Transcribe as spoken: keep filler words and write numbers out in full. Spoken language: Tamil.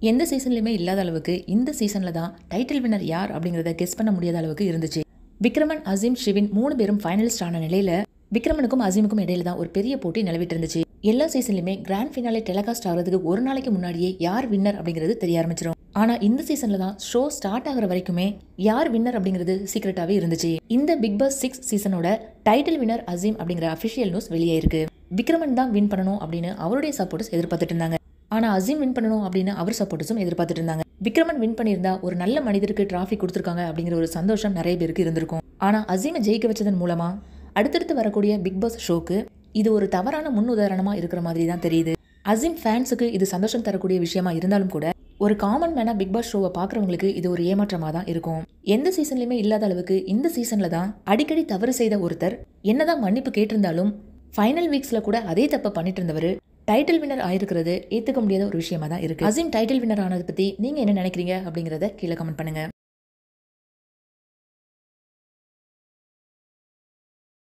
எந்த சீசன்லயுமே இல்லாத அளவுக்கு இந்த சீசன்ல தான் டைட்டில் வின்னர் யார் அப்படிங்கறத கெஸ் பண்ண முடியாத அளவுக்கு இருந்துச்சு. விக்ரமன், அசீம், ஷிவின் மூணு பேரும் ஃபைனலிஸ்ட் ஆன நிலையில விக்ரமனுக்கும் அசீமுக்கும் இடையில தான் ஒரு பெரிய போட்டி நிலவிட்டு இருந்துச்சு. எல்லா சீசன்லயுமே கிராண்ட் ஃபினாலே டெலிகாஸ்ட் ஆகிறதுக்கு ஒரு நாளைக்கு முன்னாடியே யார் வின்னர் அப்படிங்கிறது தெரிய ஆரம்பிச்சிடும். ஆனா இந்த சீசன்ல தான் ஷோ ஸ்டார்ட் ஆகிற வரைக்குமே யார் வின்னர் அப்படிங்கிறது சீக்ரெட்டாவே இருந்துச்சு. இந்த பிக் பாஸ் சிக்ஸ் சீசனோட டைட்டில் வின்னர் அசீம் அப்படிங்கிற அபிஷியல் நியூஸ் வெளியே இருக்கு. விக்ரமன் தான் வின் பண்ணணும் அப்படின்னு அவருடைய சப்போர்ட்டர்ஸ் எதிர்பார்த்துட்டு இருந்தாங்க. ஆனா அசீம் வின் பண்ணணும் அப்படின்னு அவர் சப்போர்ட்டர்ஸும் எதிர்பார்த்துட்டு இருந்தாங்க. விக்ரமன் வின் பண்ணியிருந்தா ஒரு நல்ல மனிதருக்கு டிராஃபி கொடுத்துருக்காங்க அப்படிங்கிற ஒரு சந்தோஷம் நிறைய பேருக்கு இருந்திருக்கும். ஆனா அசீமை ஜெயிக்க வச்சதன் மூலமா அடுத்தடுத்து வரக்கூடிய பிக் பாஸ் ஷோக்கு இது ஒரு தவறான முன் உதாரணமா இருக்கிற மாதிரி தான் தெரியுது. அசீம் ஃபேன்ஸுக்கு இது சந்தோஷம் தரக்கூடிய விஷயமா இருந்தாலும் கூட ஒரு காமன் மேனா பிக் பாஸ் ஷோவை பாக்குறவங்களுக்கு இது ஒரு ஏமாற்றமா தான் இருக்கும். எந்த சீசன்லயுமே இல்லாத அளவுக்கு இந்த சீசன்ல தான் அடிக்கடி தவறு செய்த ஒருத்தர் என்னதான் மன்னிப்பு கேட்டிருந்தாலும் ஃபைனல் வீக்ஸ்ல கூட அதே தப்ப பண்ணிட்டு இருந்தவர் டைட்டில் வின்னர் ஆயிருக்கிறது ஏத்துக்க முடியாத ஒரு விஷயமா தான் இருக்கு. அசீம் டைட்டில் வின்னர் ஆனதை பத்தி நீங்க என்ன நினைக்கிறீங்க அப்படிங்கறத கீழே கமெண்ட் பண்ணுங்க.